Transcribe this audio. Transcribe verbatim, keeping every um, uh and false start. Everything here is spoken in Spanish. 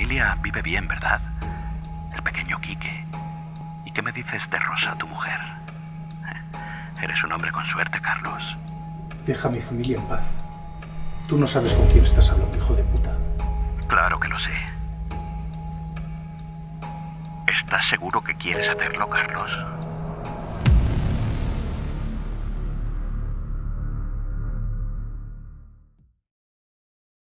familia vive bien, ¿verdad? El pequeño Quique. ¿Y qué me dices de Rosa, tu mujer? Eres un hombre con suerte, Carlos. Deja a mi familia en paz. Tú no sabes con quién estás hablando, hijo de puta. Claro que lo sé. ¿Estás seguro que quieres hacerlo, Carlos?